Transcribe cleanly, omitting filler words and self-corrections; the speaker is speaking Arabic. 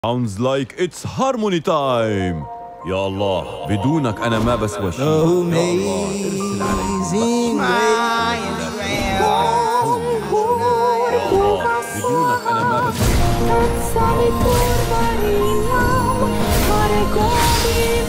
Sounds like it's harmony time. يا الله بدونك أنا ما بسوى شيء. يا الله ارسل علي بدونك أنا ما بسوى شيء.